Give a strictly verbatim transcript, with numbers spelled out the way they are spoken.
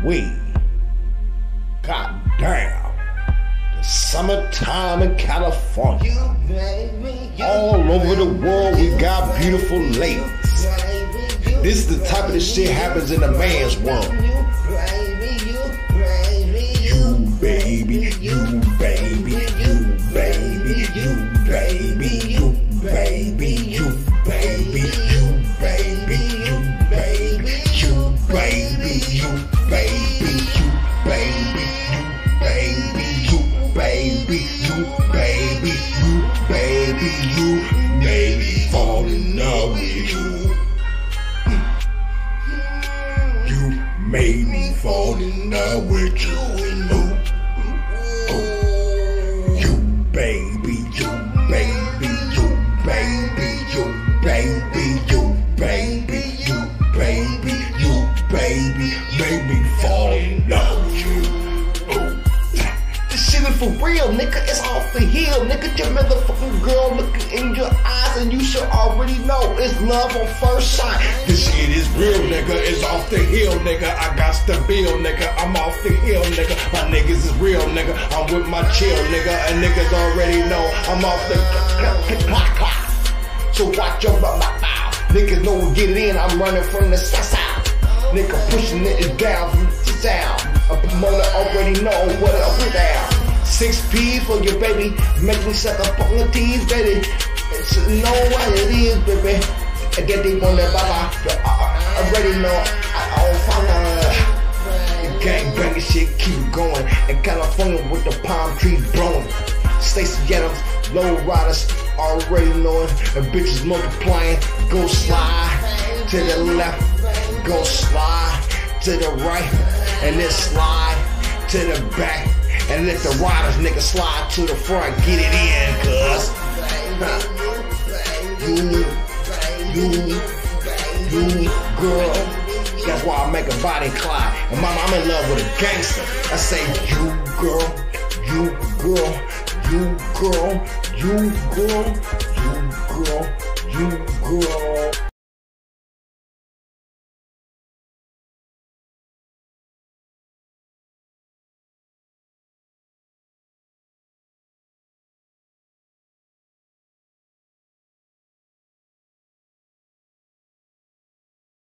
we. God damn. The summertime in California. All over the world we got beautiful ladies. This is the type of the shit happens in a man's world. You baby, you baby, you baby, you baby, you baby, you baby, you baby, you baby, you baby, you baby, you baby, you baby, you baby, you baby, you baby, fall in love with you. You made me fall in love with you. Ooh, ooh. You baby, you baby, you baby, you baby, you baby, you baby, you baby, made me fall in love with you. Ooh. This shit is for real, nigga. It's off the hill, nigga. Your motherfucking girl looking in your eyes, and you should already know it's love on first sight. This shit is real, nigga. It's off the hill, nigga. I got the bill, nigga. I'm off the hill, nigga. My niggas is real, nigga. I'm with my chill, nigga. And niggas already know I'm off the clock, clock. So watch your mouth, mouth. Niggas know we get it in. I'm running from the south side. Nigga pushing it down from the sound. A promoter already know what up and down. Six P for your baby. Make me suck up on the teeth, baby. It's know what it is, baby. And then they want that baba. I already know I don't follow. Gang banging shit keep going. In California with the palm trees blowing. Stacey Adams, low riders already knowing. And bitches multiplying. Go slide to the left. Go slide to the right. And then slide to the back. And let the riders nigga slide to the front. Get it in, cuz. You, you, you, girl. That's why I make a body cry. And mama, I'm in love with a gangster. I say, you girl, you girl, you girl, you girl,